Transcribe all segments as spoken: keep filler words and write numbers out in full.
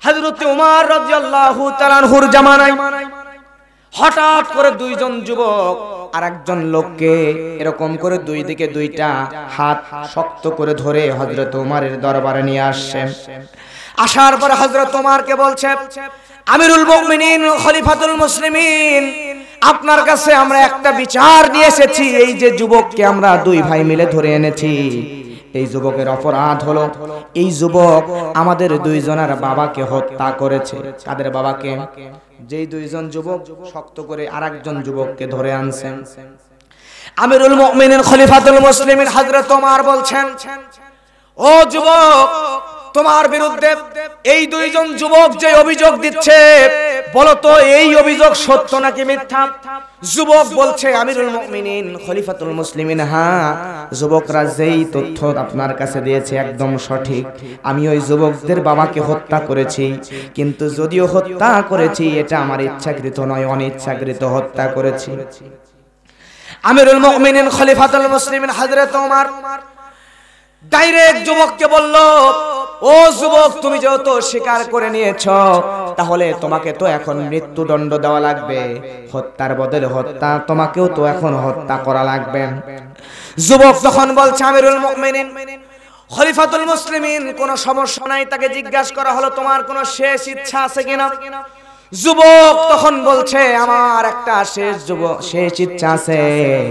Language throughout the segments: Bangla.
হযরত ওমর রাদিয়াল্লাহু তাআলা আনহুর জামানায় হঠাৎ করে দুইজন যুবক আরেকজন লোককে এরকম করে দুই দিকে দুইটা হাত শক্ত করে ধরে হযরত ওমরের দরবারে নিয়ে আসছেন। আসার পর হযরত ওমরকে বলছে, আমিরুল মুমিনিন খলিফাতুল মুসলিমিন, আপনার কাছে আমরা একটা বিচার নিয়ে এসেছি। এই যে যুবককে আমরা দুই ভাই মিলে ধরে এনেছি, এই যুবকের অপরাধ হলো এই যুবক আমাদের দুইজনের বাবাকে হত্যা করেছে। কাদের বাবাকে? যেই দুইজন যুবক শক্ত করে আরেকজন যুবককে ধরে আনছেন। আমিরুল মুমিনিন খলিফাতুল মুসলিমিন হযরত ওমর বলছেন, ও যুবক, তোমার বিরুদ্ধে এই দুইজন যুবক যে অভিযোগ দিচ্ছে, বলো তো এই অভিযোগ সত্য নাকি মিথ্যা? যুবক বলছে, আমিরুল মুমিনিন খলিফাতুল মুসলিমিন, হ্যাঁ, যুবকরা যেই তথ্য আপনার কাছে দিয়েছে একদম সঠিক। আমি ওই যুবকদের বাবাকে হত্যা করেছি, কিন্তু যদিও হত্যা করেছি এটা আমার ইচ্ছাকৃত নয়, অনিচ্ছাকৃত হত্যা করেছি। আমিরুল মুমিনিন খলিফাতুল মুসলিমিন হযরত ওমর ডাইরেক্ট যুবককে বলল, ও যুবক, তুমি যেহেতু স্বীকার করে নিয়েছো, তাহলে তোমাকে তো এখন মৃত্যুদণ্ড দেওয়া লাগবে। হত্যার বদলে হত্যা, তোমাকেও তো এখন হত্যা করা লাগবে। যুবক তখন বলছে, আমিরুল মুমিনিন খলিফাতুল মুসলিমিন, কোনো সমস্যা নাই। তাকে জিজ্ঞাসা করা হলো, তোমার কোনো শেষ ইচ্ছা আছে কিনা? যুবক তখন বলছে, আমার একটা শেষ যুবক শেষ ইচ্ছা আছে।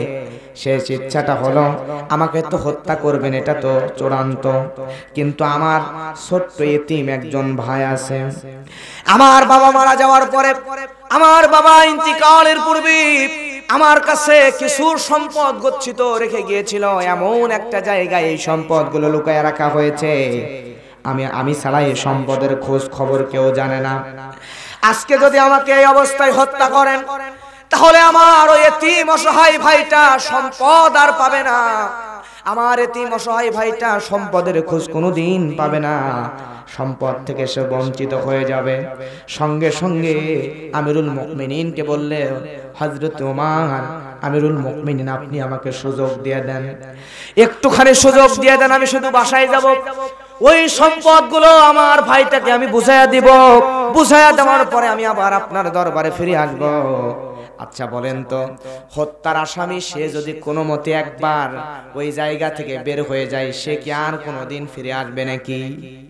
শেষ ইচ্ছাটা হলো, আমাকে তো হত্যা করবেন, এটা তো চূড়ান্ত, কিন্তু আমার ছোট্ট এতিম একজন ভাই আছে। আমার বাবা মারা যাওয়ার পরে, আমার বাবা ইন্তিকালের পূর্বে আমার কাছে কিছু সম্পদ গচ্ছিত রেখে গিয়েছিল। এমন একটা জায়গায় এই সম্পদগুলো লুকায় রাখা হয়েছে, আমি আমি ছাড়া এই সম্পদের খোঁজ খবর কেউ জানে না। আজকে যদি আমাকে এই অবস্থায় হত্যা করেন, তাহলে আমার ওই এতিম অসহায় ভাইটা সম্পদ আর পাবে না। আমার এতিম অসহায় ভাইটা সম্পদের খোঁজ কোনোদিন পাবে না, সম্পদ থেকে সে বঞ্চিত হয়ে যাবে। সঙ্গে সঙ্গে আমিরুল মুমিনিনকে বললে, হযরত ওমর, আমিরুল মুমিনিন, আপনি আমাকে সুযোগ দিয়ে দেন, একটুখানি সুযোগ দিয়ে দেন, আমি শুধু বাসায় যাব, ওই সম্পদগুলো আমার ভাইটাকে আমি বুঝাইয়া দিব, বুঝাইয়া দেওয়ার পরে আমি আবার আপনার দরবারে ফিরে আসব। আচ্ছা বলেন তো, হত্যার আসামি সে যদি কোনো মতে একবার ওই জায়গা থেকে বের হয়ে যায়, সে কি আর কোনোদিন ফিরে আসবে নাকি?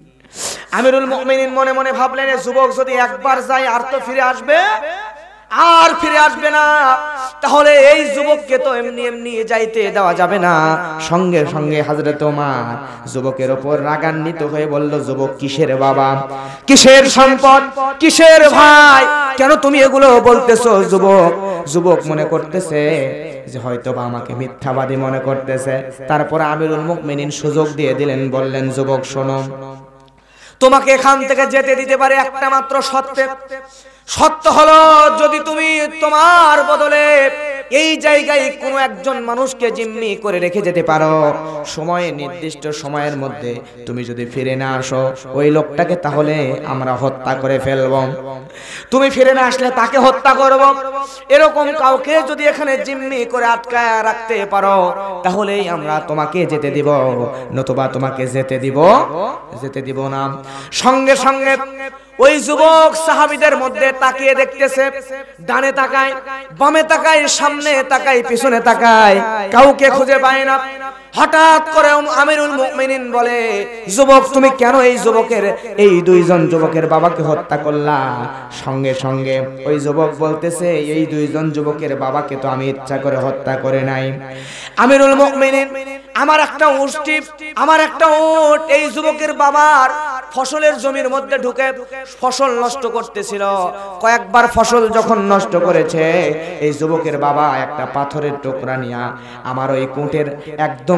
আমিরুল মুমিনিন মনে মনে ভাবলেন, যুবক যদি একবার যায় আর তো ফিরে আসবে, আর ফিরে আসবে না, তাহলে এই যুবককে তো এমনি এমনি যাইতে দেওয়া যাবে না। সঙ্গে সঙ্গে হযরত ওমর যুবকের উপর রাগান্বিত হয়ে বলল, যুবক, কিসের বাবা, কিসের সম্পদ, কিসের ভাই, কেন তুমি এগুলো বলতেছো? যুবক যুবক মনে করতেছে যে হয়তো বা আমাকে মিথ্যাবাদী মনে করতেছে। তারপর আমিরুল মুমিনিন সুযোগ দিয়ে দিলেন, বললেন, যুবক শোনো, তোমাকে এখান থেকে যেতে দিতে পারে একটা মাত্র শর্তে। সত্য হলো, যদি তুমি তোমার বদলে এই জায়গায় কোনো একজন মানুষকে জিম্মি করে রেখে যেতে পারো, সময়ে নির্দিষ্ট সময়ের মধ্যে তুমি যদি ফিরে না আসো, ওই লোকটাকে তাহলে আমরা হত্যা করে ফেলব। তুমি ফিরে না আসলে তাকে হত্যা করব। এরকম কাউকে যদি এখানে জিম্মি করে আটকায় রাখতে পারো, তাহলেই আমরা তোমাকে যেতে দিব, নতুবা তোমাকে যেতে দিব যেতে দিব না। সঙ্গে সঙ্গে ওই যুবক সাহাবীদের মধ্যে তাকিয়ে দেখতেছে, ডানে তাকায়, বামে তাকায়, সামনে তাকায়, পিছনে তাকায়, কাউকে খুঁজে পায় না। হঠাৎ করে আমিরুল মুমিনিন বলে, যুবক, তুমি কেন এই যুবকের এই দুইজন যুবকের বাবাকে হত্যা করলা? সঙ্গে সঙ্গে ওই যুবক বলতেছে, এই দুইজন যুবকের বাবাকে তো আমি ইচ্ছা করে হত্যা করে নাই। আমিরুল মুমিনিন, আমার একটা উষ্টি, আমার একটা উট এই যুবকের বাবার ফসলের জমির মধ্যে ঢুকে ফসল নষ্ট করতেছিল। কয়েকবার ফসল যখন নষ্ট করেছে, এই যুবকের বাবা একটা পাথরের টুকরা নিয়ে আমার ওই উটের একদম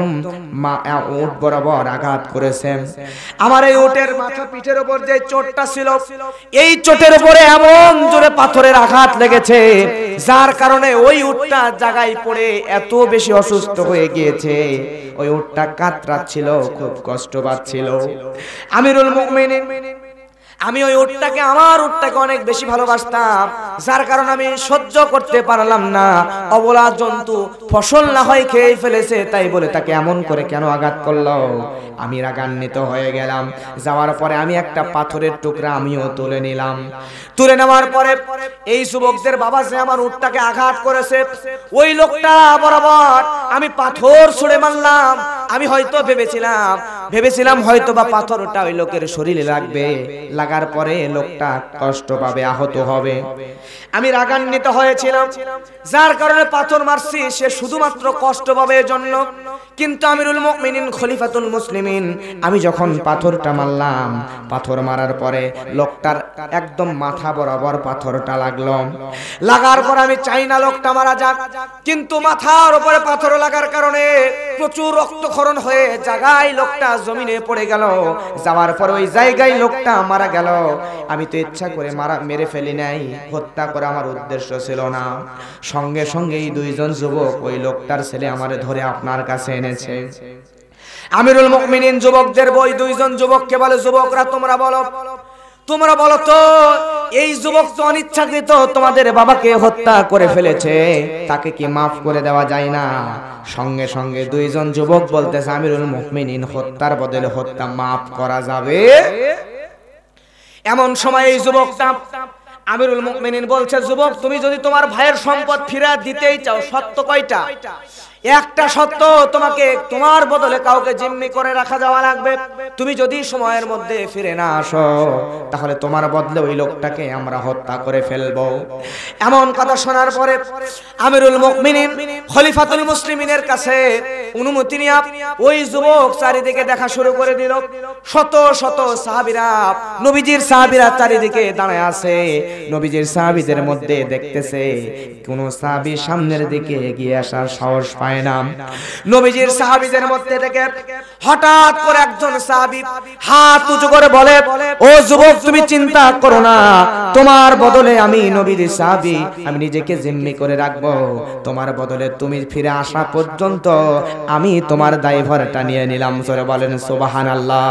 উট বরাবর আঘাত করেছে। আমার এই উটের মাথা পিঠের উপর যে চোটটা ছিল, এই চোটের উপরে এমন জোরে পাথরের আঘাত লেগেছে, যার কারণে ওই উটটা জায়গায় পড়ে এত বেশি অসুস্থ হয়ে গিয়েছে। ওই উটটা কাতরাচ্ছিল, খুব কষ্ট পাচ্ছিল। আমিরুল মুমিনিন আমি ওই উটটাকে আমার উটটাকে অনেক বেশি ভালোবাসতাম, যার কারণে আমি সহ্য করতে পারলাম না অবলা জন্তু ফসল না হয় খেয়ে ফেলেছে, তাই বলে তাকে এমন করে কেন আঘাত করলো। আমি রাগান্বিত হয়ে গেলাম। যাওয়ার পরে আমি একটা পাথরের টুকরা আমিও তুলে নিলাম। তুলে নেওয়ার পরে এই যুবকদের বাবা যে আমার উটটাকে আঘাত করেছে ওই লোকটা বরাবর আমি পাথর ছুঁড়ে মারলাম। আমি হয়তো ভেবেছিলাম ভেবেছিলাম হয়তো বা পাথরটা ওই লোকের শরীরে লাগবে, লাগার পরে লোকটা কষ্ট পাবে, আহত হবে। আমি রাগান্বিত হয়েছিলাম, যার কারণে পাথর মারছি সে শুধুমাত্র কষ্ট পাবে এজন্য। কিন্তু আমিরুল মুমিনিন খলিফাতুল মুসলিমিন আমি যখন পাথরটা মারলাম, পাথর মারার পরে লোকটার একদম মাথা বরাবর পাথরটা লাগলো। লাগার পর আমি চাই না লোকটা মারা যাক, কিন্তু মাথার উপরে পাথর লাগার কারণে প্রচুর রক্তক্ষরণ হয়ে জায়গায় লোকটা জমিনে পড়ে গেল। যাওয়ার পর ওই জায়গায় লোকটা মারা গেল। আমি তো ইচ্ছা করে মারা মেরে ফেলি নাই, হত্যা করা আমার উদ্দেশ্য ছিল না। সঙ্গে সঙ্গে এই দুইজন যুবক ওই লোকটার ছেলে আমারে ধরে আপনার কাছে এনেছে। আমিরুল মুমিনিন যুবকদের বই দুইজন যুবককে বলে, যুবকরা তোমরা বলো তোমরা বলো তো এই যুবক তো অনিচ্ছাকৃত তোমাদের বাবাকে হত্যা করে ফেলেছে, তাকে কি মাফ করে দেওয়া যায় না? সঙ্গে সঙ্গে দুইজন যুবক বলতেছে, আমিরুল মুমিনিন হত্যার বদলে হত্যা মাফ করা যাবে। এমন সময় এই যুবকটা আমিরুল মুমিনিন বলছে, যুবক তুমি যদি তোমার ভাইয়ের সম্পদ ফিরিয়ে দিতেই চাও, সত্য কয়টা? একটা সত্য, তোমাকে তোমার বদলে কাউকে জিম্মি করে রাখা যাওয়া লাগবে। তুমি যদি সময়ের মধ্যে ফিরে না আসো তাহলে তোমার বদলে ওই লোকটাকে আমরা হত্যা করে ফেলবো। এমন কথা শোনার পরে আমিরুল মুমিনিন খলিফাতুল মুসলিমিনের কাছে অনুমতি নিয়ে ওই যুবক চারিদিকে দেখা শুরু করে দিল। শত শত সাহাবীরা, নবীজির সাহাবীরা চারিদিকে দাঁড়ায় আছে। নবীজির সাহাবীদের মধ্যে দেখতেছে কোন সাহাবী সামনের দিকে এগিয়ে আসার সাহস পায় না। নবীজির সাহাবীদের মধ্যে থেকে হঠাৎ করে একজন সাহাবী হাত উঁচু করে বলে, ও যুবক তুমি চিন্তা করো না, তোমার বদলে আমি নবীর সাহাবী, আমি নিজেকে জিম্মি করে রাখবো। তোমার বদলে তুমি ফিরে আসা পর্যন্ত আমি তোমার দায়ভারটা নিয়ে নিলাম। জোরে বলেন সুবহানাল্লাহ।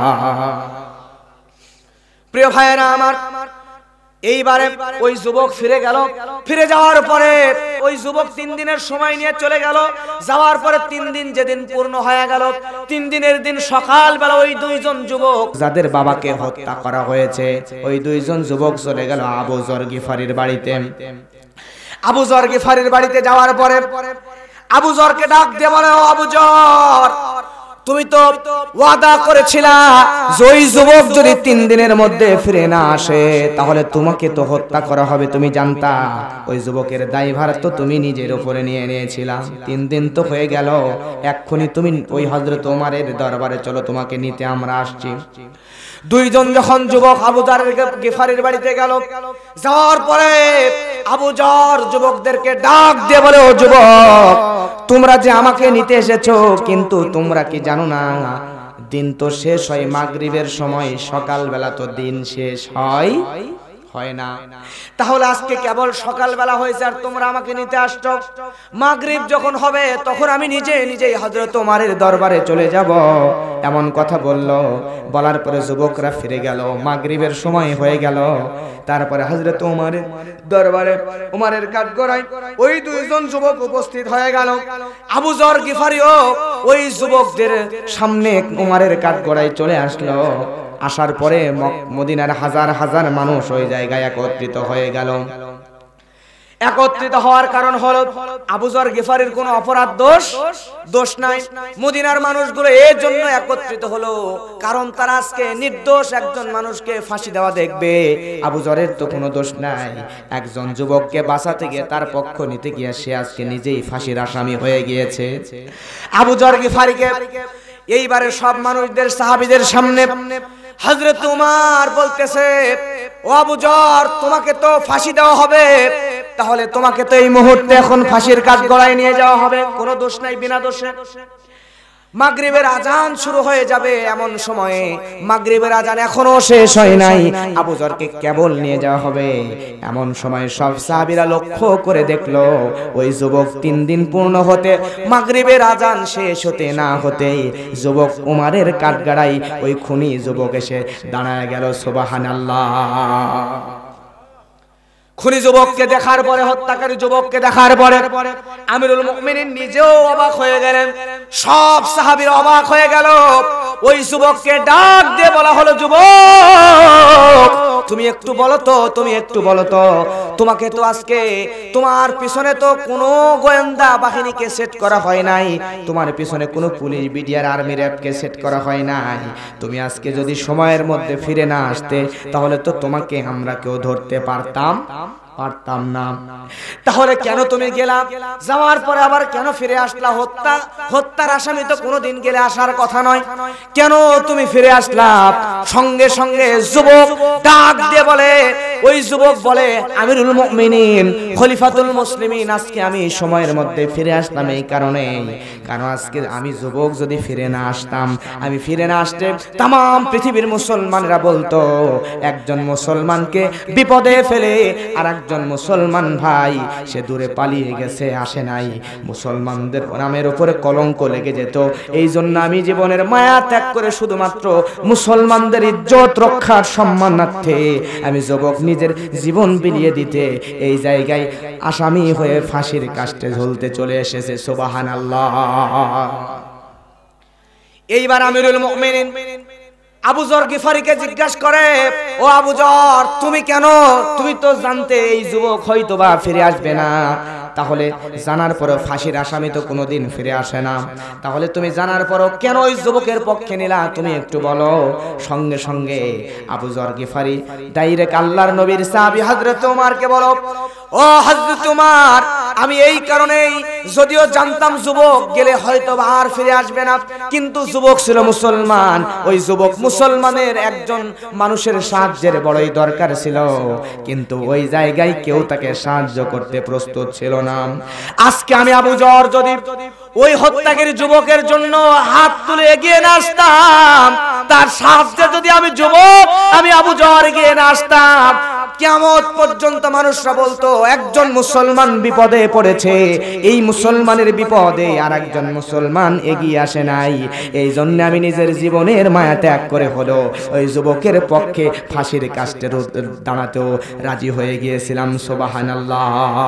প্রিয় ভাইয়েরা আমার, এইবারে ওই যুবক ফিরে গেল। ফিরে যাওয়ার পরে ওই যুবক তিন দিনের সময় নিয়ে চলে গেল। যাওয়ার পরে তিন দিন যেদিন পূর্ণ হয়ে গেল, তিন দিনের দিন সকালবেলা ওই দুইজন যুবক যাদের বাবাকে হত্যা করা হয়েছে ওই দুইজন যুবক চলে গেল আবু যর গিফারির বাড়িতে। আবু যর গিফারির বাড়িতে যাওয়ার পরে আবু যরকে ডাক দিয়ে বলে, ও আবু যর, তুমি তো ওয়াদা করেছিলা যে ওই যুবক যদি তিন দিনের মধ্যে ফিরে না আসে তাহলে তোমাকে তো হত্যা করা হবে। তুমি জানতা ওই যুবকের দায়ভার তো তুমি নিজের উপরে নিয়ে নিয়েছিলা। তিন দিন তো হয়ে গেল, এক্ষুনি তুমি ওই হযরত ওমরের দরবারে চলো, তোমাকে নিতে আমরা আসছি। দুইজন যখন যুবক আবু যর গিফারির বাড়িতে গেল, যাওয়ার পরে আবু যর যুবকদেরকে ডাক দিয়ে বলে, ও যুবক, তোমরা যে আমাকে নিতে এসেছো, কিন্তু তোমরা কি জানো না দিন তো শেষ হয় মাগরিবের সময়, সকালবেলা তো দিন শেষ হয় হয় না। তাহলে আজকে কেবল সকালবেলা হয়েছে আর তোমরা আমাকে নিতে আসছো। মাগরিব যখন হবে তখন আমি নিজে নিজেই হযরত ওমরের দরবারে চলে যাব। এমন কথা বলল। বলার পরে যুবকরা ফিরে গেল। মাগরিবের সময় হয়ে গেল। তারপরে হযরত ওমরের দরবারে ওমরের কাঠগড়ায় ওই দুইজন যুবক উপস্থিত হয়ে গেল। আবু যর গিফারিও ওই যুবকদের সামনে ওমরের কাঠগড়ায় চলে আসলো। আসার পরে মদিনার হাজার হাজার মানুষ ওই জায়গায় একত্রিত হয়ে গেল। একত্রিত হওয়ার কারণ হলো আবু যর গিফারির কোনো অপরাধ দোষ দোষ নাই। মদিনার মানুষগুলো এর জন্য একত্রিত হলো কারণ তারা আজকে নির্দোষ একজন মানুষকে ফাঁসি দেওয়া দেখবে। আবু যরের তো কোনো দোষ নাই, একজন যুবককে বাঁচাতে গিয়ে তার পক্ষ নিতে গিয়ে সে আজকে নিজেই ফাঁসির আসামি হয়ে গিয়েছে। আবু যর গিফারিকে এইবারে সব মানুষদের সাহাবীদের সামনে হযরত ওমর বলতেছে, ও আবু যর, তোমাকে তো ফাঁসি দেওয়া হবে, তাহলে তোমাকে তো এই মুহূর্তে এখন ফাঁসির কাঠগড়ায় নিয়ে যাওয়া হবে। কোনো দোষ নাই, বিনা দোষে। মাগরিবের আজান শুরু হয়ে যাবে, এমন সময়ে মাগরিবের আজান এখনো শেষ হয় নাই, আবু যরকে কেবল নিয়ে যাওয়া হবে। এমন সময় সব সাহাবীরা লক্ষ্য করে দেখলো ওই যুবক তিন দিন পূর্ণ হতে মাগরিবের আজান শেষ হতে না হতেই যুবক উমারের কাঠগড়ায় ওই খুনি যুবক এসে দাঁড়ায় গেল। সুবহানাল্লাহ। খুনি যুবককে দেখার পরে, হত্যাকারী যুবককে দেখার পরে আমিরুল মুমিনিন নিজেও অবাক হয়ে গেলেন, সব সাহাবীরা অবাক হয়ে গেল। ওই যুবককে ডাক দিয়ে বলা হলো, যুবক তুমি একটু বলো তো, তুমি একটু বলো তো, তোমাকে তো আজকে তোমার পিছনে তো কোনো গোয়েন্দা বাহিনীকে সেট করা হয় নাই, তোমার পিছনে কোনো পুলিশ বিডিআর আর্মি র্যাবকে সেট করা হয় নাই, তুমি আজকে যদি সময়ের মধ্যে ফিরে না আসতে তাহলে তো তোমাকে আমরা কেউ ধরতে পারতাম পারতাম না। তাহলে কেন তুমি গেলা? যাওয়ার পরে আবার কেন ফিরে আসলা? হত্যা হত্যার আসামি তো কোনোদিন গেলে আসার কথা নয়, কেন তুমি ফিরে আসলা? সঙ্গে সঙ্গে যুবক ডাক দিয়ে বলে, ওই যুবক বলে, আমিরুল মুমিনিন খলিফাতুল মুসলিমিন, আজকে আমি সময়ের মধ্যে ফিরে আসলাম এই কারণে, কারণ আজকে আমি যুবক যদি ফিরে না আসতাম, আমি ফিরে না আসতে তামাম পৃথিবীর মুসলমানরা বলতো একজন মুসলমানকে বিপদে ফেলে আর একজন মুসলমান ভাই সে দূরে পালিয়ে গেছে, আসে নাই, মুসলমানদের নামের উপরে কলঙ্ক লেগে যেত। এই জন্য আমি জীবনের মায়া ত্যাগ করে শুধুমাত্র মুসলমানদের ইজ্জত রক্ষার সম্মানার্থে আমি যুবক নিজের জীবন বিলিয়ে দিতে এই জায়গায় আসামি হয়ে ফাঁসির কাস্টে ঝুলতে চলে এসেছে। সুবহানাল্লাহ। এইবার আমিরুল মুমিনিন আবু যর গিফারিকে জিজ্ঞাসা করে, ও আবু যর তুমি কেন, তুমি তো জানতে এই যুবক হয়তোবা ফিরে আসবে না, তাহলে জানার পরও ফাঁসির আসামি তো কোনোদিন ফিরে আসে না, তাহলে তুমি জানার পরও কেন ওই যুবকের পক্ষে নিলা, তুমি একটু বলো। সঙ্গে সঙ্গে আবু যর গিফারি ডাইরেক্ট আল্লাহর নবীর সাহাবী হযরত ওমরকে বলো, ও হযরত ওমর, আমি এই কারণেই যদিও জানতাম যুবক গেলে হয়তো আর ফিরে আসবে না, কিন্তু যুবক ছিল মুসলমান, ওই যুবক মুসলমানের একজন মানুষের সাহায্যের বড়ই দরকার ছিল, কিন্তু ওই জায়গায় কেউ তাকে সাহায্য করতে প্রস্তুত ছিল না। আজকে আমি আবু যর যদি ওই হত্যাকারী যুবকের জন্য হাত তুলে এগিয়ে না আসতাম, তার সাহায্যে যদি আমি যুবক আমি আবু যর এগিয়ে না আসতাম, কিয়ামত পর্যন্ত মানুষরা বলতো একজন মুসলমান বিপদে পড়েছে, এই মুসলমানের বিপদে আর একজন মুসলমান এগিয়ে আসে নাই। এই জন্য আমি নিজের জীবনের মায়া ত্যাগ করে হলো ওই যুবকের পক্ষে ফাঁসির কাস্টে দাঁড়াতেও রাজি হয়ে গিয়েছিলাম। সুবহানাল্লাহ।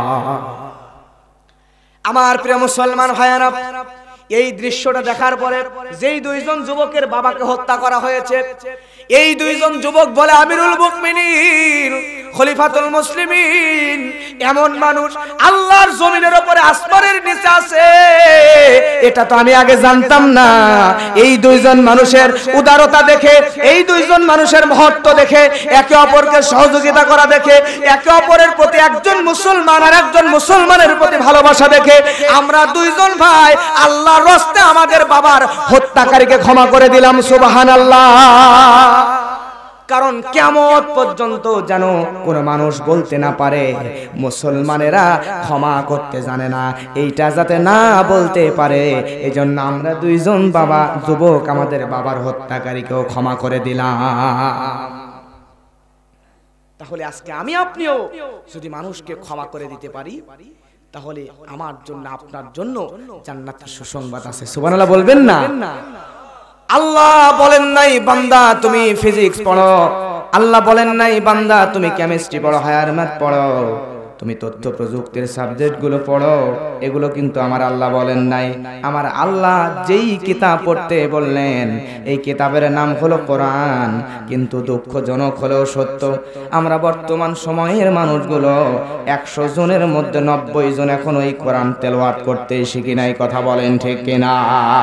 আমার প্রিয় মুসলমান ভাইয়েরা, এই দৃশ্যটা দেখার পরে যেই দুইজন যুবকের বাবাকে হত্যা করা হয়েছে, এই দুইজন যুবক বলে, আমিরুল মুমিনিন খলিফাতুল মুসলিমিন এমন মানুষ আল্লাহর জমিনের উপরে আসমানের নিচে আছে, এটা তো আমি আগে জানতাম না। এই দুইজন মানুষের উদারতা দেখে, এই দুইজন মানুষের মহত্ব দেখে, একে অপরকে সহযোগিতা করা দেখে, একে অপরের প্রতি একজন মুসলমান আর একজন মুসলমানের প্রতি ভালোবাসা দেখে আমরা দুইজন ভাই আল্লাহর রাস্তে আমাদের বাবার হত্যাকারীকে ক্ষমা করে দিলাম। সুবহানাল্লাহ। কারণ কিয়ামত পর্যন্ত যেন কোন মানুষ বলতে না পারে মুসলমানেরা ক্ষমা করতে জানে না, এইটা যাতে না বলতে পারে, এজন্য আমরা দুইজন বাবা যুবক আমাদের বাবার হত্যাকারীকেও ক্ষমা করে দিলাম। তাহলে আজকে আমি আপনিও যদি মানুষকে ক্ষমা করে দিতে পারি, তাহলে আমার জন্য আপনার জন্য জান্নাতের সুসংবাদ আছে। সুবহানাল্লাহ বলবেন না? আল্লাহ বলেন নাই বান্দা তুমি ফিজিক্স পড়ো, আল্লাহ বলেন নাই বান্দা তুমি কেমিস্ট্রি পড়ো, হায়ার ম্যাথ পড়ো, তুমি তথ্য প্রযুক্তির সাবজেক্টগুলো পড়ো, এগুলো কিন্তু আমার আল্লাহ বলেন নাই। আমার আল্লাহ যেই কিতাব পড়তে বললেন এই কিতাবের নাম হলো কোরআন। কিন্তু দুঃখজনক হলেও সত্য, আমরা বর্তমান সময়ের মানুষগুলো একশো জনের মধ্যে নব্বই জন এখন ওই কোরআন তেলাওয়াত করতে শিখি নাই। কথা বলেন ঠিক কিনা?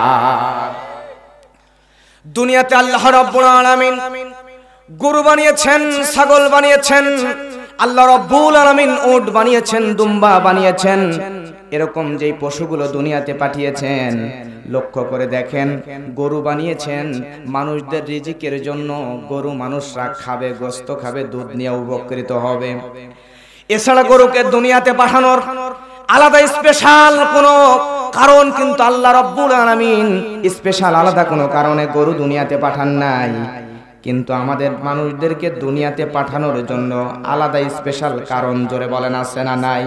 দুনিয়াতে আল্লাহ রাব্বুল আলামিন গরু বানিয়েছেন, ছাগল বানিয়েছেন, আল্লাহ রাব্বুল আলামিন উট বানিয়েছেন, দুম্বা বানিয়েছেন, এরকম যেই পশুগুলো দুনিয়াতে পাঠিয়েছেন লক্ষ্য করে দেখেন। গরু বানিয়েছেন মানুষদের রিজিকের জন্য, গরু মানুষরা খাবে, গোশত খাবে, দুধ নিয়ে উপকৃত হবে। এছাড়া গরুকে দুনিয়াতে পাঠানোর আলাদা স্পেশাল কোনো কারণ কিন্তু আল্লাহ রাব্বুল আলামিন স্পেশাল আলাদা কোনো কারণে গরু দুনিয়াতে পাঠান নাই, কিন্তু আমাদের মানুষদেরকে দুনিয়াতে পাঠানোর জন্য আলাদা স্পেশাল কারণ জোরে বলেন আছে না নাই?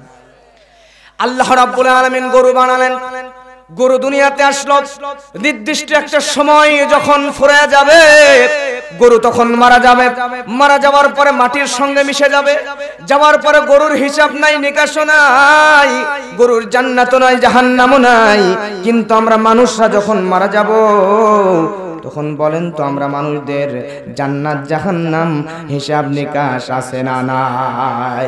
আল্লাহ রাব্বুল আলামিন গরু বানালেন, গরু দুনিয়াতে আসলো নির্দিষ্ট একটা সময় যখন ফুরিয়ে যাবে গরু তখন মারা যাবে, মারা যাওয়ার পরে মাটির সঙ্গে মিশে যাবে, যাওয়ার পরে গরুর হিসাব নাই, নিকাশ নাই, গরুর জান্নাতও নাই, জাহান্নামও নাই। কিন্তু আমরা মানুষরা যখন মারা যাব তখন বলেন তো আমরা মানুষদের জান্নাত জাহান্নাম হিসাব নিকাশ আছে না নাই?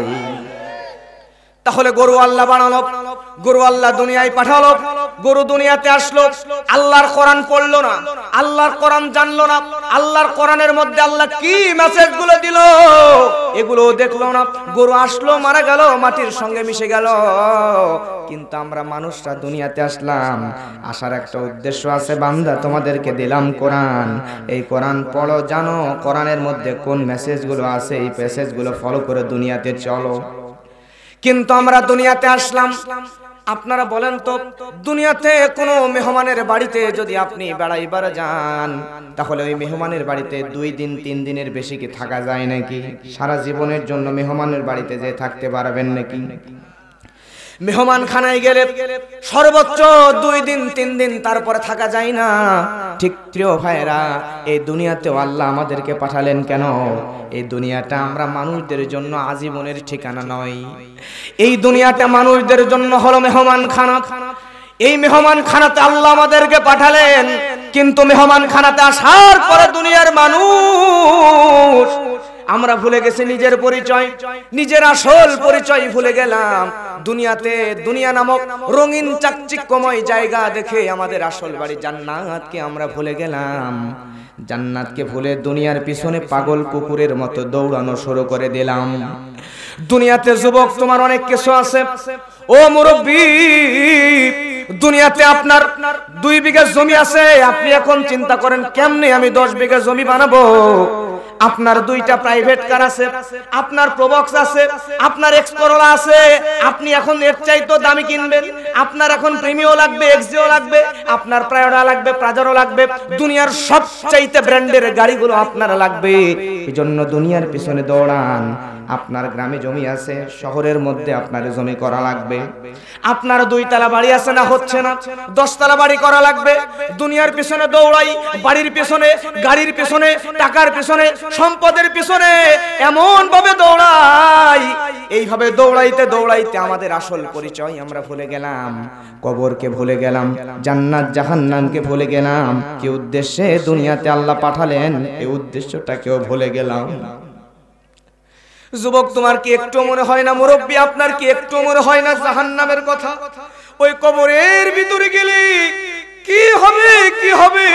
তাহলে গরু আল্লাহ বানালো, গরু আল্লাহ দুনিয়ায় পাঠালো, গরু দুনিয়াতে আসলো, আল্লাহর কোরআন পড়লো না, আল্লাহর কোরআন জানলো না, আল্লাহর কোরআনের মধ্যে আল্লাহ কি মেসেজ গুলো দিল এগুলো দেখলো না। গরু আসলো, মারা গেল, মাটির সঙ্গে মিশে গেল। কিন্তু আমরা মানুষরা দুনিয়াতে আসলাম, আসার একটা উদ্দেশ্য আছে। বান্দা তোমাদেরকে দিলাম কোরআন, এই কোরআন পড়ো, জানো কোরআনের মধ্যে কোন মেসেজ গুলো আছে, এই মেসেজ গুলো ফলো করে দুনিয়াতে চলো। কিন্তু আমরা দুনিয়াতে আসলাম, আপনারা বলেন তো দুনিয়াতে কোনো মেহমানের বাড়িতে যদি আপনি বেড়াইবার যান তাহলে ওই মেহমানের বাড়িতে দুই দিন তিন দিনের বেশি কি থাকা যায় নাকি? সারা জীবনের জন্য মেহমানের বাড়িতে যে থাকতে পারবেন নাকি? মেহমান খানায় গেলে সর্বোচ্চ দুই দিন তিন দিন, তারপরে থাকা যায় না। ঠিক প্রিয় ভাইরা, এই দুনিয়াতেও আল্লাহ আমাদেরকে পাঠালেন কেন? এই দুনিয়াটা আমরা মানুষদের জন্য আজীবনের ঠিকানা নয়, এই দুনিয়াটা মানুষদের জন্য হলো মেহমান খানা। এই মেহমান খানাতে আল্লাহ আমাদেরকে পাঠালেন, কিন্তু মেহমান খানাতে আসার পরে দুনিয়ার মানুষ আমরা ভুলে গেছি নিজের পরিচয়, নিজের আসল পরিচয় ভুলে গেলাম। দুনিয়াতে দুনিয়া নামক রঙিন চাকচিক্যময় জায়গা দেখে আমাদের আসল বাড়ি জান্নাতকে আমরা ভুলে গেলাম। জান্নাতকে ভুলে দুনিয়ার পিছনে পাগল কুকুরের মতো দৌড়ানো শুরু করে দিলাম। দুনিয়াতে যুবক তোমার অনেক কিছু আছে, ও মুরব্বী, দুনিয়াতে আপনার দুই বিঘা জমি আছে, আপনি এখন চিন্তা করেন কেমনে আমি দশ বিঘা জমি বানাবো। আপনার দুইটা প্রাইভেট কার আছে, আপনার প্রবক্স আছে, আপনার এক্স করোলা আছে, আপনি এখন এর চাইতো দামি কিনবেন। আপনার এখন প্রিমিও লাগবে, এক্সিও লাগবে, আপনার প্রায়োডা লাগবে, প্রাজারও লাগবে, দুনিয়ার সবচাইতে ব্র্যান্ডের গাড়িগুলো আপনার লাগবে। এজন্য দুনিয়ার পিছনে দৌড়ান। আপনার গ্রামে জমি আছে, শহরের মধ্যে আপনার জমি করা লাগবে। আপনার দুই তলা বাড়ি আছে, না হচ্ছে না, দশ তলা বাড়ি করা লাগবে। দুনিয়ার পিছনে দৌড়াই, বাড়ির পিছনে, গাড়ির পিছনে, টাকার পিছনে, সম্পদের পিছনে এমন ভাবে দৌড়াই, এইভাবে দৌড়াইতে দৌড়াইতে আমাদের আসল পরিচয় আমরা ভুলে গেলাম। কবরকে ভুলে গেলাম, জান্নাত জাহান্নামকে ভুলে গেলাম। কি উদ্দেশ্যে দুনিয়াতে আল্লাহ পাঠালেন এই উদ্দেশ্যটাকেও ভুলে গেলাম। যুবক তোমার কি একটু মনে হয় না, মুরব্বী আপনার কি একটু মনে হয় না জাহান্নামের কথা? ওই কবরের ভিতরে গেলে কি হবে, কি হবে?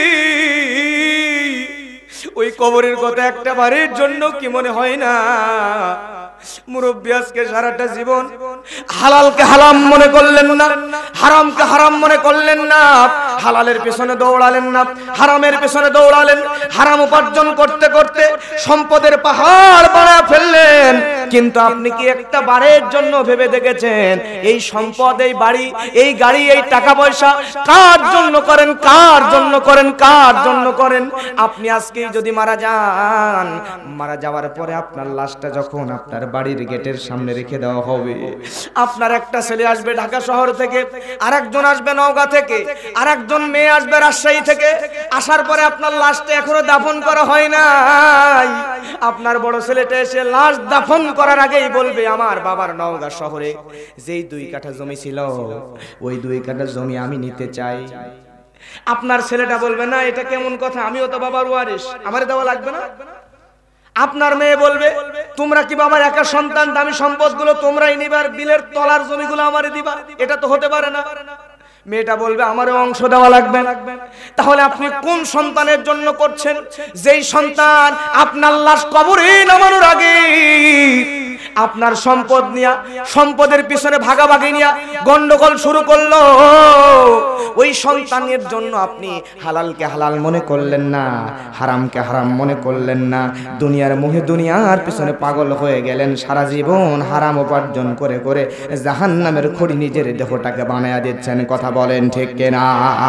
ওই কবরের কথা একটা বারের জন্য কি মনে হয় না? মুরব্বী আজকে সারাটা জীবন হালালকে হারাম মনে করলেন না, হারামকে হারাম মনে করলেন না, হালালের পেছনে দৌড়ালেন না, হারামের পেছনে দৌড়ালেন। হারাম উপার্জন করতে করতে সম্পদের পাহাড় বাড়া ফেললেন। কিন্তু আপনি কি একটা বারের জন্য ভেবে দেখেছেন এই সম্পদ, এই বাড়ি, এই গাড়ি, এই টাকা পয়সা কার জন্য করেন, কার জন্য করেন, কার জন্য করেন? আপনি আজকেই যদি মারা যান, মারা যাওয়ার পরে আপনার লাশটা যখন আপনার বাড়ির গেটের সামনে রেখে দেওয়া হবে, আপনার একটা ছেলে আসবে ঢাকা শহর থেকে, আরেকজন আসবে নওগাঁ থেকে, আরেকজন মেয়ে আসবে রাজশাহী থেকে। আসার পরে আপনার লাশটা এখনো দাফন করা হয় নাই। আপনার বড় ছেলেটা এসে লাশ দাফন করার আগেই বলবে, আমার বাবার নওগাঁ শহরে যেই দুই কাঠা জমি ছিল, ওই দুই কাঠা জমি আমি নিতে চাই। আপনার ছেলেটা বলবে, না এটা কেমন কথা, আমিও তো বাবার ওয়ারিশ, আমারে দেওয়া লাগবে না। আপনার মেয়ে বলবে, তোমরা কি বাবার একা সন্তান, দামি সম্পদগুলো তোমরাই নিবার, বিলের তলার জমিগুলো আমারে দিবা, এটা তো হতে পারে না। মেয়েটা বলবে, আমারও অংশ দেওয়া লাগবে। তাহলে আপনি কোন সন্তানের জন্য করছেন? যেই সন্তান আপনার লাশ কবরে নামানোর আগে আপনার সম্পদ নিয়া, সম্পদের পিছনে ভাগাভাগি নিয়া গন্ডগোল শুরু করলো। ওই সন্তানের জন্য আপনি হালালকে হালাল মনে করলেন না, হারামকে হারাম মনে করলেন না, দুনিয়ার মোহে দুনিয়ার পিছনে পাগল হয়ে গেলেন। সারা জীবন হারাম উপার্জন করে করে জাহান্নামের খড়ি নিজের দেহটাকে বানায়া দিচ্ছেন। কথা বলেন ঠিক কিনা?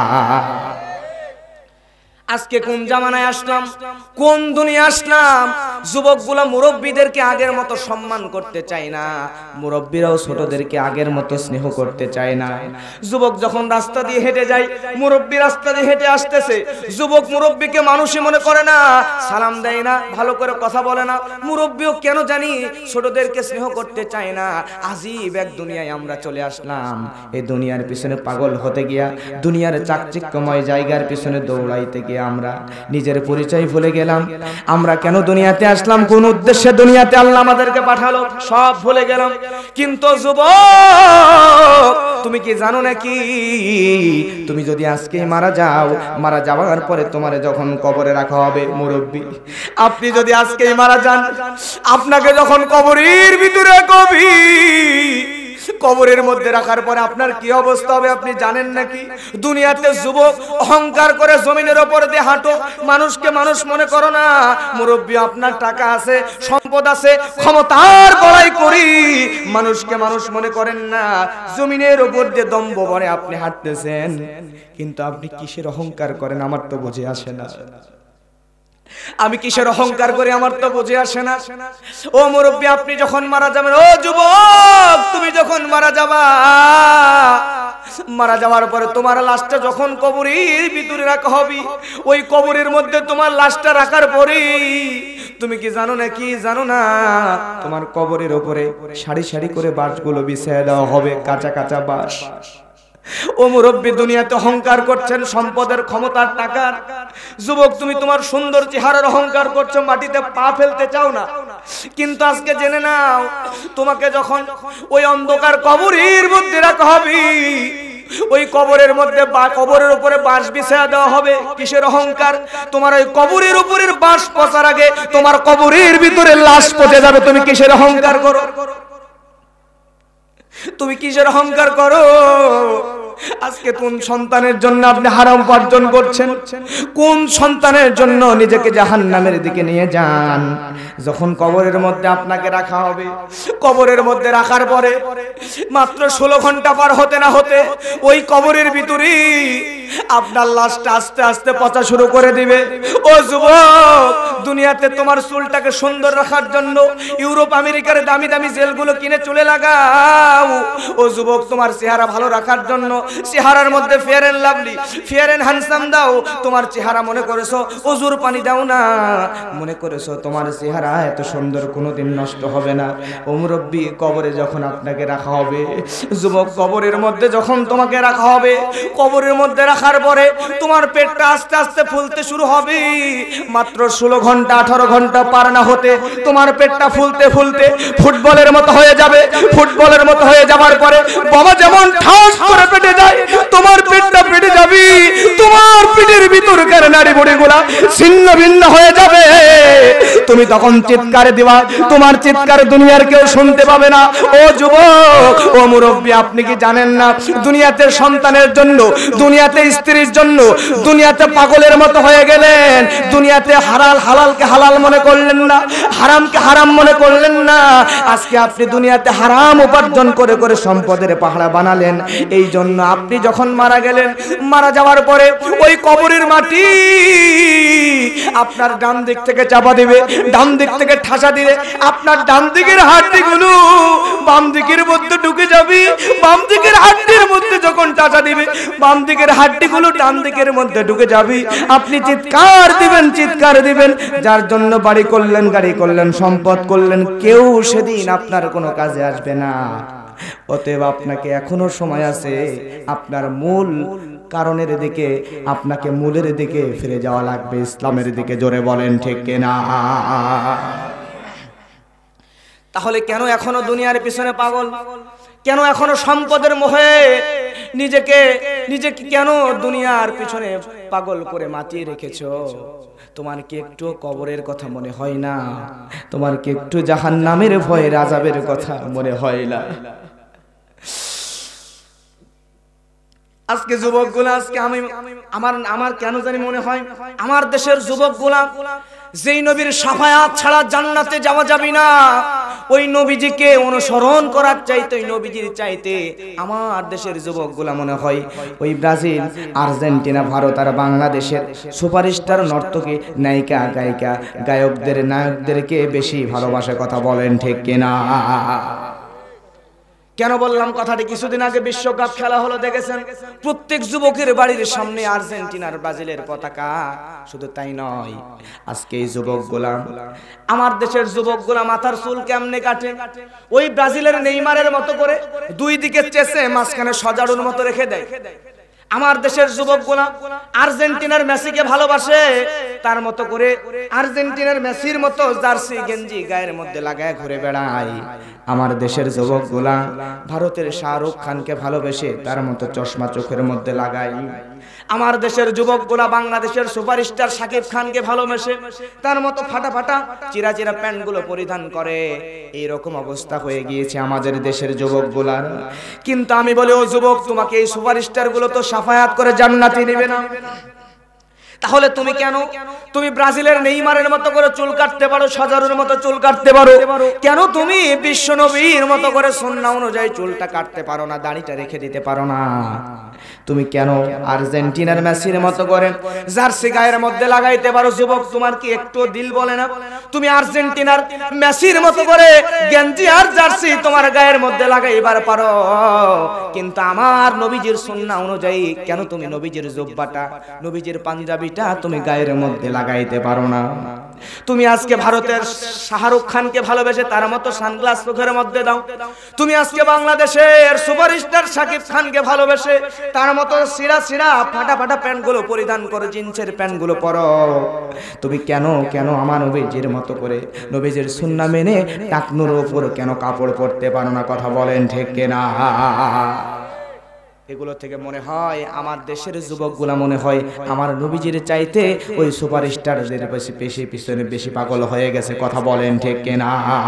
আজকে কোন জামানায় আসলাম, কোন দুনিয়া আসলাম? যুবকগুলা মুরব্বীদেরকে আগের মতো সম্মান করতে চায় না, মুরব্বীরাও ছোটদেরকে আগের মতো স্নেহ করতে চায় না। যুবক যখন রাস্তা দিয়ে হেঁটে যায়, মুরব্বী রাস্তা দিয়ে হেঁটে আসতেছে, যুবক মুরব্বীকে মানুষই মনে করে না, সালাম দেয় না, ভালো করে কথা বলে না। মুরব্বীও কেন জানি ছোটদেরকে স্নেহ করতে চায় না। আজীব এক দুনিয়ায় আমরা চলে আসলাম। এই দুনিয়ার পিছনে পাগল হতে গিয়া, দুনিয়ার চাকচিক্যময় জায়গার পিছনে দৌড়াইতে গিয়া আমরা নিজের পরিচয় ভুলে গেলাম। আমরা কেন দুনিয়াতে আসলাম, কোন উদ্দেশ্যে দুনিয়াতে আল্লাহ আমাদেরকে পাঠালো, সব ভুলে গেলাম। কিন্তু যুবক, তুমি কি জানো নাকি, তুমি যদি আজকে মারা যাও, মারা যাওয়ার পরে তোমারে যখন কবরে রাখা হবে, মুরব্বী আপনি যদি আজকে মারা যান, আপনাকে যখন কবরের ভিতরে কবি কবরের মধ্যে রাখার পরে আপনার কি অবস্থা হবে আপনি জানেন নাকি? দুনিয়াতে যুবক অহংকার করে জমিনের উপর দিয়ে হাঁটো, মানুষকে মানুষ মনে করো না। মুরব্বী আপনার টাকা আছে, সম্পদ আছে, ক্ষমতার বড়াই করি মানুষকে মানুষ মনে করেন না। জমিনের উপর দিয়ে দম্ভ বনে আপনি হাঁটতেছেন, কিন্তু আপনি কিসের অহংকার করেন আমার তো বুঝে আসে না। আমি কিসের অহংকার করে আমার তো বুঝে আসে না। ও মুরব্বী, আপনি যখন মারা যাবেন, ও যুবক তুমি যখন মারা যাবা, মারা যাওয়ার পরে তোমার লাশটা যখন কবরের ভিতরে রাখা হবে, ওই কবরের মধ্যে তোমার লাশটা রাখার পরে তুমি কি জানো না, কি জানো না, তোমার কবরের উপরে সারি সারি করে বাঁশগুলো বিছিয়ে দেওয়া হবে, কাঁচা কাঁচা বাঁশ। ও মুরব্বী, দুনিয়াতে অহংকার করছেন সম্পদের, ক্ষমতার, টাকার। যুবক তুমি তোমার সুন্দর চেহারার অহংকার করছো, মাটিতে পা ফেলতে চাও না। কিন্তু আজকে জেনে নাও, তোমাকে যখন ওই অন্ধকার কবরের মধ্যে রাখা হবে, ওই কবরের মধ্যে বা কবরের উপরে বাঁশ বিছায়া দেওয়া হবে। কিসের অহংকার? তোমার ওই কবরের উপরের বাঁশ পচার আগে তোমার কবরের ভিতরে লাশ পচে যাবে। তুমি কিসের অহংকার করো? তুমি কিসের অহংকার করো? আজকে কোন সন্তানের জন্য আপনি হারাম উপার্জন করছেন? কোন সন্তানের জন্য নিজেকে জাহান্নামের দিকে নিয়ে যান? যখন কবরের মধ্যে আপনাকে রাখা হবে, কবরের মধ্যে রাখার পরে মাত্র ষোলো ঘন্টা পার হতে না হতে ওই কবরের ভিতরে আপনার লাশটা আস্তে আস্তে পচা শুরু করে দিবে। ও যুবক, দুনিয়াতে তোমার চুলটাকে সুন্দর রাখার জন্য ইউরোপ আমেরিকার দামি দামি জেলগুলো কিনে চুলে লাগাও। ও যুবক, তোমার চেহারা ভালো রাখার জন্য চেহারার মধ্যে fair and lovely, fair and handsome দাও। তোমার চেহারা মনে করেছো ওজুর পানি দাও না, মনে করেছো তোমার চেহারা এত সুন্দর কোনোদিন নষ্ট হবে না। ও মুরব্বী, কবরে যখন আপনাকে রাখা হবে, যুবক কবরের মধ্যে যখন তোমাকে রাখা হবে, কবরের মধ্যে রাখার পরে তোমার পেটটা আস্তে আস্তে ফুলতে শুরু হবে। মাত্র ষোলো ঘন্টা আঠারো ঘন্টা পার না হতে তোমার পেটটা ফুলতে ফুলতে ফুটবলের মতো হয়ে যাবে। ফুটবলের মতো হয়ে যাবার পরে বাবা যেমন ঠাস করে পেটে যায়, তোমার পেটটা পেটে যাবে। তোমার পেটের ভিতরকার নাড়ি বুড়িগুলা ছিন্ন ভিন্ন হয়ে যাবে। তুমি তখন চিৎকার দিবা, তোমার চিৎকার দুনিয়ার কেউ শুনতে পাবে না। ও যুবক, ও মুরব্বী, আপনি কি জানেন না, দুনিয়াতে সন্তানের জন্য, দুনিয়াতে স্ত্রীর জন্য, দুনিয়াতে পাগলের মতো হয়ে গেলেন। দুনিয়াতে হালাল হালালকে হালাল মনে করলেন না, হারামকে হারাম মনে করলেন না। আজকে আপনি দুনিয়াতে হারাম উপার্জন করে করে সম্পদের পাহাড় বানালেন। এই জন্য আপনি যখন মারা গেলেন, মারা যাওয়ার পরে ওই কবরের মাটি আপনার ডান দিক থেকে চাপা দিবে, ডান দিক থেকে ঠাসা দিবে। আপনার ডান দিকের হাড্ডিগুলো বাম দিকের মধ্যে ঢুকে যাবে। বাম দিকের হাড্ডির মধ্যে যখন টাচা দিবে, বাম দিকের হাড্ডিগুলো ডান দিকের মধ্যে ঢুকে যাবে। আপনি চিৎকার দিবেন, চিৎকার দিবেন। যার জন্য বাড়ি করলেন, গাড়ি করলেন, সম্পদ করলেন, কেউ সেদিন আপনার কোনো কাজে আসবে না। অতএব আপনাকে এখনো সময় আছে, আপনার মূল কারণের দিকে, আপনাকে মূলের দিকে ফিরে যাওয়া লাগবে, ইসলামের দিকে। জোরে বলেন ঠিক কিনা? তাহলে কেন এখনো দুনিয়ার পিছনে পাগল? কেন এখনো সম্পদের মোহে নিজেকে নিজেকে কেন দুনিয়ার পিছনে পাগল করে মাতিয়ে রেখেছো, তোমার কি একটু কবরের কথা মনে হয় না? তোমার কি একটু জাহান্নামের ভয়ের আযাবের কথা মনে হয় না? আজকে যুবকগুলো, আজকে আমি আমার আমার কেন জানি মনে হয় আমার দেশের যুবকগুলা যেই নবীর শাফায়াত ছাড়া জান্নাতে যাওয়া যাবে না, ওই নবীজিকে অনুসরণ করার চাইতে, ওই নবীজির চাইতে আমার দেশের যুবকগুলা মনে হয় ওই ব্রাজিল, আর্জেন্টিনা, ভারত আর বাংলাদেশের সুপারস্টার নর্তকী, নায়িকা, গায়িকা, গায়কদের, নায়কদেরকে বেশি ভালোবাসে। কথা বলেন ঠিক কিনা? কেন বললাম কথাটি? কিছুদিন আগে বিশ্বকাপ খেলা হলো, দেখেছেন প্রত্যেক যুবকের বাড়ির সামনে আর্জেন্টিনার, ব্রাজিলের পতাকা। শুধু তাই নয়, আজকে এই যুবকগুলা, আমার দেশের যুবকগুলা মাথার চুল কেমনে কাটে? ওই ব্রাজিলের নেইমারের মতো করে দুই দিকে চেঁচে মাঝখানে সজারুর মতো রেখে দেয়। আমার দেশের যুবকগুলা আর্জেন্টিনার মেসিকে ভালোবাসে, তার মতো করে আর্জেন্টিনার মেসির মতো জার্সি গেঞ্জি গায়ের মধ্যে লাগায় ঘুরে বেড়ায়। আমার দেশের যুবকগুলা ভারতের শাহরুখ খানকে ভালোবেসে তার মতো চশমা চোখের মধ্যে লাগায়। আমার দেশের যুবকগুলা বাংলাদেশের সুপারস্টার শাকিব খানকে ভালোবেসে তার মতো ফাটা ফাটা চিরা চিরা প্যান্টগুলো পরিধান করে। এইরকম অবস্থা হয়ে গিয়েছে আমাদের দেশের যুবকগুলার। কিন্তু আমি বলি, ও যুবক, তোমাকে এই সুপারস্টার গুলো তো শাফায়াত করে জান্নাতে নেবে না, তাহলে তুমি কেন, তুমি ব্রাজিলের নেইমারের মতো করে চুল কাটতে পারো, সজারুর মতো চুল কাটতে পারো, কেন তুমি বিশ্ব নবীর মতো করে সুন্নাহ অনুযায়ী চুলটা কাটতে পারো না, দাড়িটা রেখে দিতে পারো না? তুমি কেন আর্জেন্টিনার মেসির মতো করে জার্সি গায়ের মধ্যে লাগাইতে পারো? যুবক, তোমার কি একটু দিল বলে না তুমি আর্জেন্টিনার মেসির মতো করে গেঞ্জি আর জার্সি তোমার গায়ের মধ্যে লাগাইবার পারো, কিন্তু আমার নবীজির সুন্নাহ অনুযায়ী কেন তুমি নবীজির জুব্বাটা, নবীজির পাঞ্জাবিটা তুমি গায়ের মধ্যে লাগাইতে পারো না? তুমি আজকে ভারতের শাহরুখ খানকে ভালোবেসে তার মতো সানগ্লাস চোখের মধ্যে দাও, তুমি আজকে বাংলাদেশের সুপারস্টার শাকিব খানকে ভালোবেসে তার মতো সিরা সিরা ফাটা ফাটা প্যান্ট গুলো পরিধান করো, জিন্সের প্যান্ট গুলো পরো। তুমি কেন কেন আমার নবীজির মতো করে নবীজির সুন্নাহ মেনে টাকনুর উপর কেন কাপড় পরতে পারো না? কথা বলেন ঠিক কিনা? এগুলো থেকে মনে হয় আমার দেশের যুবকগুলা মনে হয় আমার নবীজির চাইতে ওই সুপারস্টারদের বেশি বেশি পিছনে বেশি পাগল হয়ে গেছে। কথা বলেন ঠিক কিনা?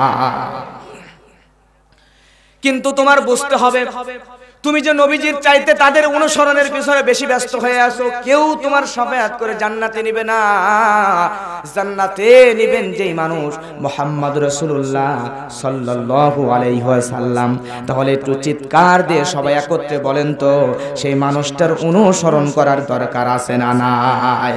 কিন্তু তোমার বুঝতে হবে, তুমি যে নবীজির চাইতে তাদের অনুসরণের পিছনে বেশি ব্যস্ত হয়ে আছো, কেউ তোমার শাফায়াত করে জান্নাতে নিবে না। জান্নাতে নিবেন যেই মানুষ, মুহাম্মদ রাসূলুল্লাহ সাল্লাল্লাহু আলাইহি ওয়াসাল্লাম। তাহলে একটু চিৎকার দিয়ে সবাই একত্রে বলেন তো, সেই মানুষটার অনুসরণ করার দরকার আছে না নাই?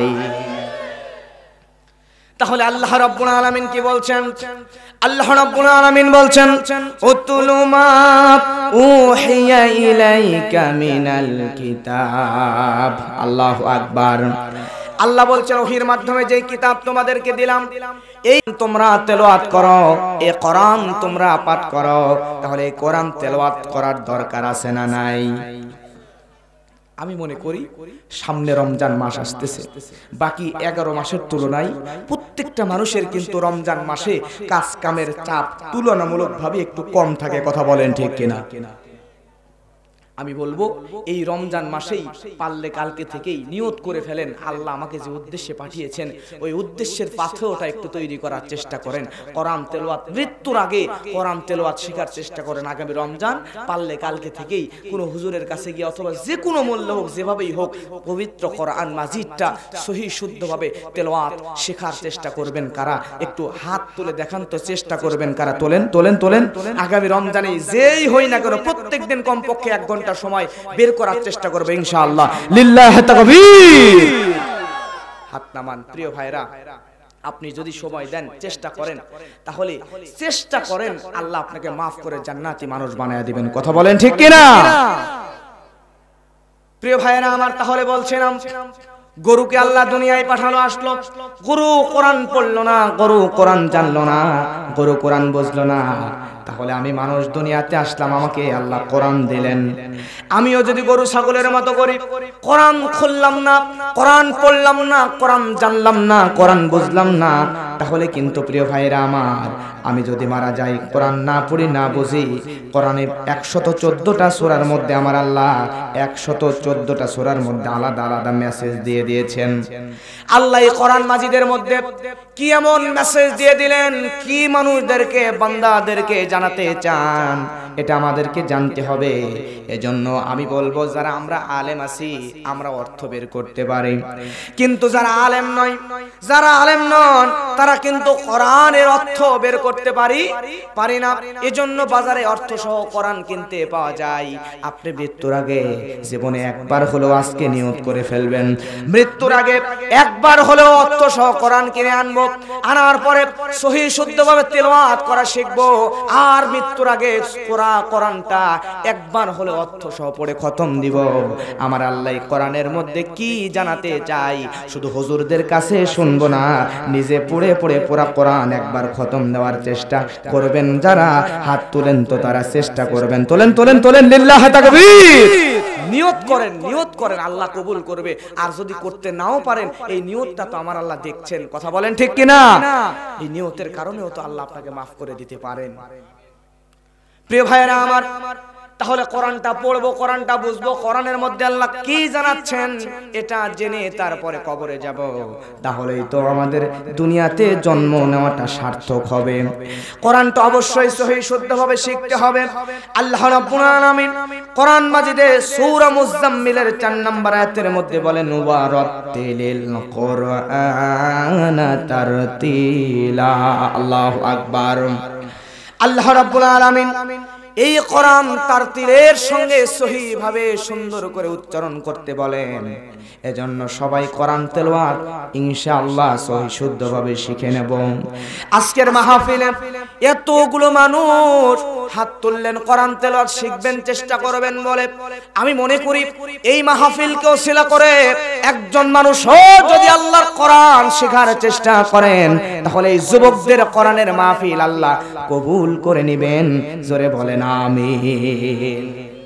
তাহলে আল্লাহ রাব্বুল আলামিন কি বলছেন? আল্লাহ রাব্বুল আলামিন বলছেন, উতলু মা উহিয়া ইলাইকা মিনাল কিতাব। আল্লাহু আকবার। আল্লাহ বলছেন, ওহীর মাধ্যমে যেই কিতাব তোমাদেরকে দিলাম, এই তোমরা তেলাওয়াত করো, এই কোরআন তোমরা পাঠ করো। তাহলে এই কোরআন তেলাওয়াত করার দরকার আছে না নাই? আমি মনে করি সামনে রমজান মাস আসতেছে, বাকি এগারো মাসের তুলনায় প্রত্যেকটা মানুষের কিন্তু রমজান মাসে কাজ কামের চাপ তুলনামূলকভাবে একটু কম থাকে। কথা বলেন ঠিক কিনা? আমি বলবো এই রমজান মাসেই পারলে কালকে থেকেই নিয়ত করে ফেলেন, আল্লাহ আমাকে যে উদ্দেশ্যে পাঠিয়েছেন ওই উদ্দেশ্যের পাথেওটা একটু তৈরি করার চেষ্টা করেন। কোরআন তেলাওয়াত মৃত্যুর আগে কোরআন তেলাওয়াত শেখার চেষ্টা করেন। আগামী রমজান পারলে কালকে থেকেই কোনো হুজুরের কাছে গিয়ে অথবা যে কোনো মূল্য হোক, যেভাবেই হোক, পবিত্র কোরআন মাজিদটা সহি শুদ্ধভাবে তেলাওয়াত শেখার চেষ্টা করবেন। কারা একটু হাত তুলে দেখান তো, চেষ্টা করবেন কারা? তোলেন তোলেন তোলেন। আগামী রমজানে যেই হই না কেন প্রত্যেকদিন কমপক্ষে এক ঘন্টা সময় বের করার চেষ্টা করবে ইনশাআল্লাহ। লিল্লাহি তাকবীর। হাত নামান। প্রিয় ভাইরা, আপনি যদি সময় দেন, চেষ্টা করেন, তাহলে চেষ্টা করেন আল্লাহ আপনাকে মাফ করে জান্নাতি মানুষ বানায় দিবেন। কথা বলেন ঠিক কিনা? প্রিয় ভাইরা আমার, তাহলে বলছিলাম গরুকে আল্লাহ দুনিয়ায় পাঠালো, আসলো, গরু কোরআন পড়লো না, গরু কোরআন জানলো না, গরু কোরআন বুঝলো না, তাহলে আমি মানুষ দুনিয়াতে আসলাম, আমাকে আল্লাহ কোরআন দিলেন। আমিও যদি গরু ছাগলের মতো করি, কোরআন খুললাম না, কোরআন পড়লাম না, কোরআন জানলাম না, কোরআন বুঝলাম না, তাহলে কিন্তু প্রিয় ভাইরা আমার, আমি যদি মারা যাই, কোরআন না পড়ি না বুঝি, কোরআনে একশত চোদ্দটা সূরার মধ্যে আমার আল্লাহ একশত চোদ্দটা সূরার মধ্যে আলাদা আলাদা মেসেজ দিয়ে দিয়েছেন। আল্লাহ এই কোরআন মাজিদের মধ্যে কি এমন মেসেজ দিয়ে দিলেন, কি মানুষদেরকে বান্দাদেরকে জানাতে চান, এটা আমাদেরকে জানতে হবে। এজন্য আমি বলবো, যারা আমরা আলেম আছি আমরা অর্থ বের করতে পারি, কিন্তু যারা আলেম নয়, যারা আলেম নন, তারা কিন্তু কোরআনের অর্থ বের করতে পারি পারি না। এজন্য বাজারে অর্থ সহ কোরআন কিনতে পাওয়া যায়। আপনি মৃত্যুর আগে জীবনে একবার হলেও আজকে নিয়ত করে ফেলবেন, মৃত্যুর আগে একবার হলেও অর্থ সহ কোরআন কিনে আনবো, আনার পরে সহি শুদ্ধভাবে তেলাওয়াত করা শিখবো, আর মৃত্যুর আগে কোরআনটা একবার হলে অর্থ সহ পড়ে খতম দিব। আমার আল্লাহ কোরআনের মধ্যে কি জানাতে চাই শুধু হুজুরদের কাছে শুনবো না, নিজে পড়ে পড়ে পুরা কোরআন একবার খতম দেওয়ার চেষ্টা করবেন। যারা হাত তুলেন তো তারা চেষ্টা করবেন, তোলেন তোলেন তোলেন, লিল্লাহ তাকবীর। নিয়ত করেন, নিয়ত করেন, আল্লাহ কবুল করবে। আর যদি করতে নাও পারেন, এই নিয়তটা তো আমার আল্লাহ দেখছেন, কথা বলেন ঠিক কিনা? এই নিয়তের কারণেও তো আল্লাহ আপনাকে মাফ করে দিতে পারেন। প্রিয় ভাইরা আমার, তাহলে কোরআনটা পড়বো, কোরআনটা বুঝবো, কোরআনের মধ্যে আল্লাহ কি জানাচ্ছেন এটা জেনে তারপরে কবরে যাব, তাহলেই তো আমাদের দুনিয়াতে জন্ম নেওয়াটা সার্থক হবে। কোরআনটা অবশ্যই সহি শুদ্ধভাবে শিখতে হবে। আল্লাহ রাব্বুল আলামিন কোরআন মাজিদে সূরা মুজাম্মিলের চার নম্বর আয়াতের মধ্যে বলেন, ওয়ারাত্তিলিল কুরআনা তারতিলা। আল্লাহু আকবার। আল্লাহ রাব্বুল আলামিন এই কোরআন তারতিলের সঙ্গে সহিভাবে সুন্দর করে উচ্চারণ করতে বলেন। এজন্য সবাই কোরআন তেলাওয়াত ইনশাআল্লাহ সহি শুদ্ধভাবে শিখে নেব। আজকের মাহফিলে এতগুলো মানুষ হাত তুললেন, কোরআন তেলাওয়াত শিখবেন, চেষ্টা করবেন বলে। আমি মনে করি এই মাহফিলকে ওসিলা করে একজন মানুষও যদি আল্লাহর কোরআন শেখার চেষ্টা করেন, তাহলে এই যুবকদের কোরআনের মাহফিল আল্লাহ কবুল করে নেবেন। জোরে বলেন আমিন।